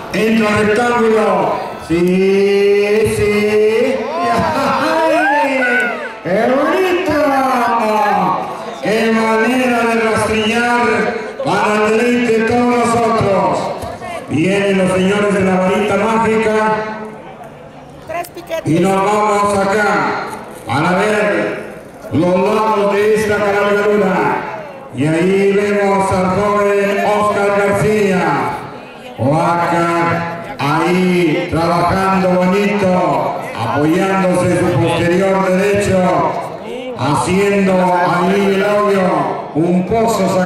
Entra al rectángulo. Sí, sí. ¡Ay! ¡Qué bonito! ¡Qué manera de rastrillar para el deleite de todos nosotros! Vienen los señores de la varita mágica y nos vamos acá para ver los lados de esta cabalgadura. Y ahí vemos al joven Oscar García. Oscar ahí trabajando bonito, apoyándose su posterior derecho, haciendo ahí el hoyo, un pozo.